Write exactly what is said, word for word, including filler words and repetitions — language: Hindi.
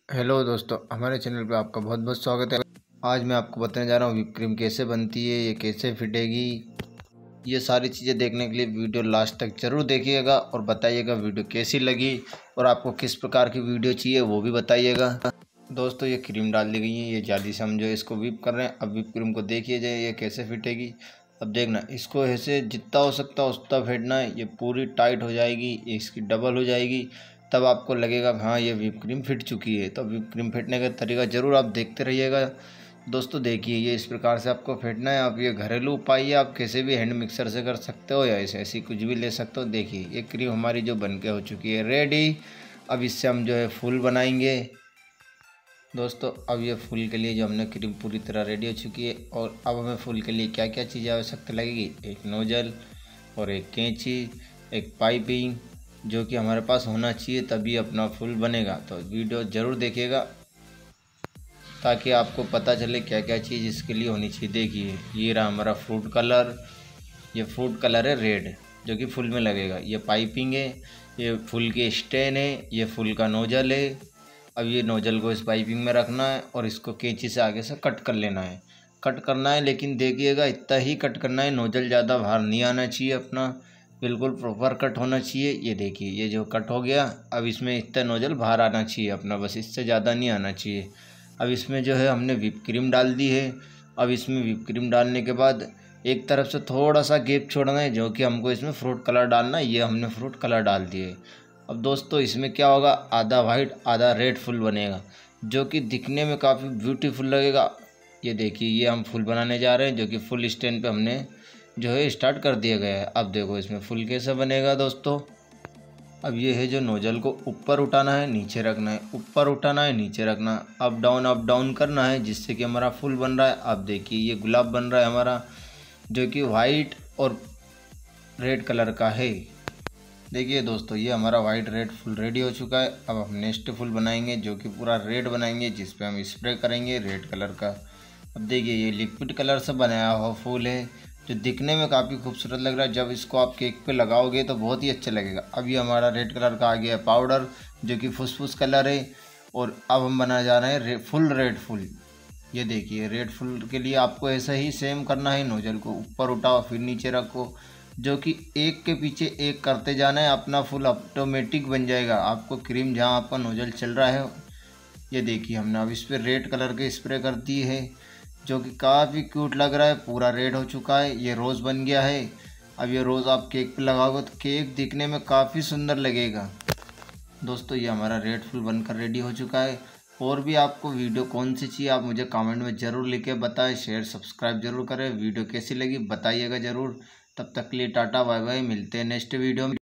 हेलो दोस्तों, हमारे चैनल पे आपका बहुत बहुत स्वागत है। आज मैं आपको बताने जा रहा हूँ व्हिप क्रीम कैसे बनती है, ये कैसे फिटेगी। ये सारी चीज़ें देखने के लिए वीडियो लास्ट तक ज़रूर देखिएगा और बताइएगा वीडियो कैसी लगी और आपको किस प्रकार की वीडियो चाहिए वो भी बताइएगा। दोस्तों, ये क्रीम डाल दी गई है, ये जाली से हम जो इसको व्हिप कर रहे हैं। अब व्हिप क्रीम को देखिए जाए ये कैसे फिटेगी। अब देखना, इसको ऐसे जितना हो सकता है उतना फेंटना है। ये पूरी टाइट हो जाएगी, इसकी डबल हो जाएगी, तब आपको लगेगा हाँ ये व्हिप क्रीम फिट चुकी है। तो व्हिप क्रीम फेंटने का तरीका ज़रूर आप देखते रहिएगा। दोस्तों देखिए, ये इस प्रकार से आपको फेंटना है। आप ये घरेलू उपाय है, आप कैसे भी हैंड मिक्सर से कर सकते हो या ऐसे ऐसी कुछ भी ले सकते हो। देखिए ये क्रीम हमारी जो बन के हो चुकी है रेडी। अब इससे हम जो है फूल बनाएंगे। दोस्तों, अब ये फूल के लिए जो हमने क्रीम पूरी तरह रेडी हो चुकी है। और अब हमें फूल के लिए क्या क्या चीज़ें आवश्यकता लगेगी, एक नोजल और एक कैंची, एक पाइपिंग जो कि हमारे पास होना चाहिए, तभी अपना फूल बनेगा। तो वीडियो ज़रूर देखिएगा ताकि आपको पता चले क्या क्या चीज़ इसके लिए होनी चाहिए। देखिए ये रहा हमारा फ्रूट कलर, ये फ्रूट कलर है रेड जो कि फूल में लगेगा। ये पाइपिंग है, ये फूल के स्टेन है, ये फूल का नोजल है। अब ये नोजल को इस पाइपिंग में रखना है और इसको कैंची से आगे से कट कर लेना है। कट करना है, लेकिन देखिएगा इतना ही कट करना है, नोजल ज़्यादा बाहर नहीं आना चाहिए, अपना बिल्कुल प्रॉपर कट होना चाहिए। ये देखिए ये जो कट हो गया, अब इसमें इतना नोजल बाहर आना चाहिए अपना, बस इससे ज़्यादा नहीं आना चाहिए। अब इसमें जो है हमने व्हिप क्रीम डाल दी है। अब इसमें व्हिप क्रीम डालने के बाद एक तरफ से थोड़ा सा गैप छोड़ना है, जो कि हमको इसमें फ्रूट कलर डालना है। ये हमने फ्रूट कलर डाल दिए। अब दोस्तों इसमें क्या होगा, आधा वाइट आधा रेड फूल बनेगा जो कि दिखने में काफ़ी ब्यूटीफुल लगेगा। ये देखिए ये हम फूल बनाने जा रहे हैं जो कि फुल स्टैंड पे हमने जो है स्टार्ट कर दिया गया है। अब देखो इसमें फूल कैसे बनेगा दोस्तों। अब ये है जो नोजल को ऊपर उठाना है, नीचे रखना है, ऊपर उठाना है, नीचे रखना है, अप डाउन अप डाउन करना है, जिससे कि हमारा फूल बन रहा है। अब देखिए ये गुलाब बन रहा है हमारा, जो कि वाइट और रेड कलर का है। देखिए दोस्तों ये हमारा वाइट रेड फुल रेडी हो चुका है। अब हम नेक्स्ट फुल बनाएंगे जो कि पूरा रेड बनाएंगे, जिस पे हम स्प्रे करेंगे रेड कलर का। अब देखिए ये लिक्विड कलर से बनाया हुआ फूल है जो दिखने में काफ़ी खूबसूरत लग रहा है। जब इसको आप केक पे लगाओगे तो बहुत ही अच्छा लगेगा। अब ये हमारा रेड कलर का आ गया है पाउडर जो कि फुसफुस कलर है। और अब हम बनाने जा रहे हैं रे, फुल रेड फुल। ये देखिए रेड फुल के लिए आपको ऐसा ही सेम करना है, नोजल को ऊपर उठाओ फिर नीचे रखो, जो कि एक के पीछे एक करते जाना है, अपना फुल ऑटोमेटिक बन जाएगा। आपको क्रीम जहाँ आपका नोजल चल रहा है, ये देखिए हमने अब इस पर रेड कलर के स्प्रे कर दी है जो कि काफ़ी क्यूट लग रहा है। पूरा रेड हो चुका है, ये रोज़ बन गया है। अब ये रोज़ आप केक पे लगाओगे तो केक दिखने में काफ़ी सुंदर लगेगा। दोस्तों ये हमारा रेड फुल बनकर रेडी हो चुका है। और भी आपको वीडियो कौन सी चाहिए आप मुझे कमेंट में ज़रूर लिख के बताएं। शेयर सब्सक्राइब जरूर करें। वीडियो कैसी लगी बताइएगा ज़रूर। तब तक के लिए टाटा बाय बाय, मिलते हैं नेक्स्ट वीडियो में।